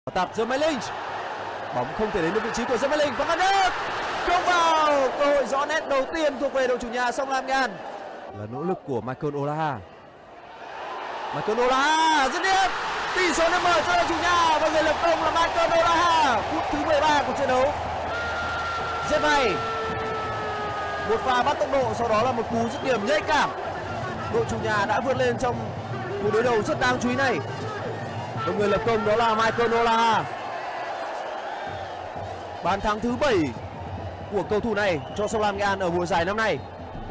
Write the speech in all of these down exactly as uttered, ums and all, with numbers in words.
Tạt Jermaine Lynch, bóng không thể đến được vị trí của Jermaine Lynch và cắt đứt, không vào. Cơ hội rõ nét đầu tiên thuộc về đội chủ nhà Sông Lam Nghệ An là nỗ lực của Michael Olaha. Michael Olaha dứt điểm, tỷ số đã mở cho đội chủ nhà và người lập công là Michael Olaha. Phút thứ mười ba của trận đấu. Rất hay, một pha bắt tốc độ, sau đó là một cú dứt điểm nhạy cảm. Đội chủ nhà đã vượt lên trong cuộc đối đầu rất đáng chú ý này. Và người lập công đó là Michael Olaha. Bàn thắng thứ bảy của cầu thủ này cho Sông Lam Nghệ An ở mùa giải năm nay.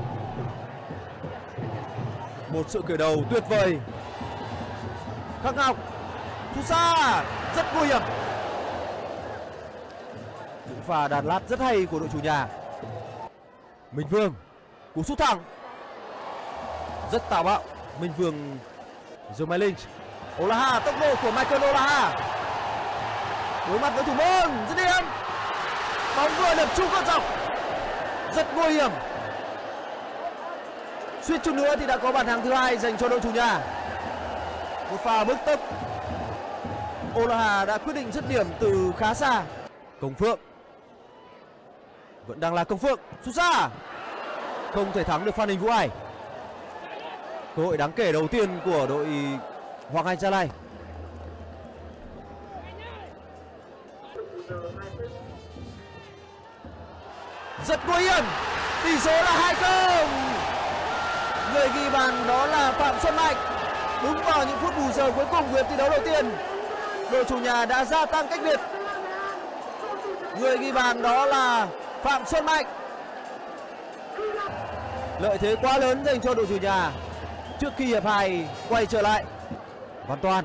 Một sự khởi đầu tuyệt vời. Khắc Ngọc sút xa rất nguy hiểm. Những pha đàn lát rất hay của đội chủ nhà. Minh Vương, cú sút thẳng rất táo bạo. Minh Vương, Jermaine Lynch, Olaha, tốc độ của Michael Olaha đối mặt với thủ môn, dứt điểm, bóng vừa đập trúng cột dọc, rất nguy hiểm. Suýt chút nữa thì đã có bàn thắng thứ hai dành cho đội chủ nhà. Một pha bức tốc, Olaha đã quyết định dứt điểm từ khá xa. Công Phượng vẫn đang là Công Phượng, sút xa không thể thắng được Phan Đình Vũ Hải. Cơ hội đáng kể đầu tiên của đội Hoàng Anh Gia Lai. Rất nguy hiểm, tỷ số là hai không. Người ghi bàn đó là Phạm Xuân Mạnh. Đúng vào những phút bù giờ cuối cùng của hiệp thi đấu đầu tiên, đội chủ nhà đã gia tăng cách biệt. Người ghi bàn đó là Phạm Xuân Mạnh. Lợi thế quá lớn dành cho đội chủ nhà trước khi hiệp hai quay trở lại. Văn Toàn,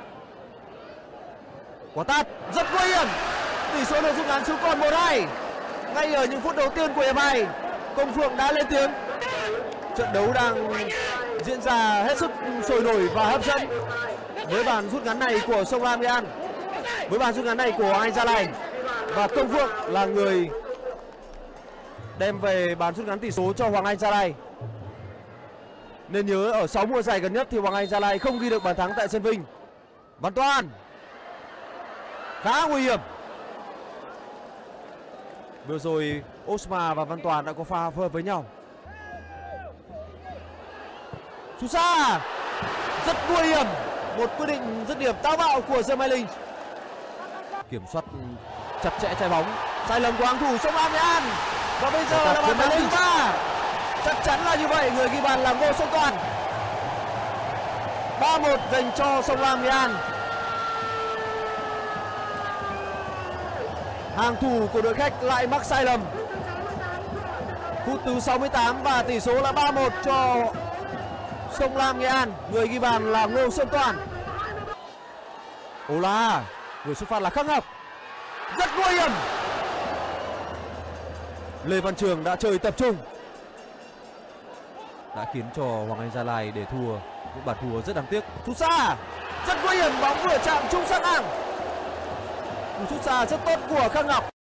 quả tát rất nguy hiểm, tỷ số được rút ngắn xuống còn một hai. Ngay ở những phút đầu tiên của hiệp hai, Công Phượng đã lên tiếng. Trận đấu đang diễn ra hết sức sôi nổi và hấp dẫn. Với bàn rút ngắn này của Sông Lam Nghệ An, với bàn rút ngắn này của Hoàng Anh Gia Lai, và Công Phượng là người đem về bàn rút ngắn tỷ số cho Hoàng Anh Gia Lai. Nên nhớ ở sáu mùa giải gần nhất thì Hoàng Anh Gia Lai không ghi được bàn thắng tại sân Vinh. Văn Toàn khá nguy hiểm. Vừa rồi Osma và Văn Toàn đã có pha phối hợp với nhau. Sút xa rất nguy hiểm, một quyết định dứt điểm táo bạo của Jermaine Lynch. Kiểm soát chặt chẽ trái bóng, sai lầm của hàng thủ Sông Lam Nghệ An. Và bây giờ là bàn thắng thứ ba. Chắc chắn là như vậy, người ghi bàn là Ngô Xuân Toàn. ba một dành cho Sông Lam Nghệ An. Hàng thủ của đội khách lại mắc sai lầm. Phút thứ sáu mươi tám và tỷ số là ba một cho Sông Lam Nghệ An. Người ghi bàn là Ngô Xuân Toàn. Olaha, người xuất phát là Khắc Ngọc, rất nguy hiểm. Lê Văn Trường đã chơi tập trung, đã khiến cho Hoàng Anh Gia Lai để thua một bàn thua rất đáng tiếc. Sút xa rất nguy hiểm, bóng vừa chạm trúng sát ngang. Cú sút xa rất tốt của Khắc Ngọc.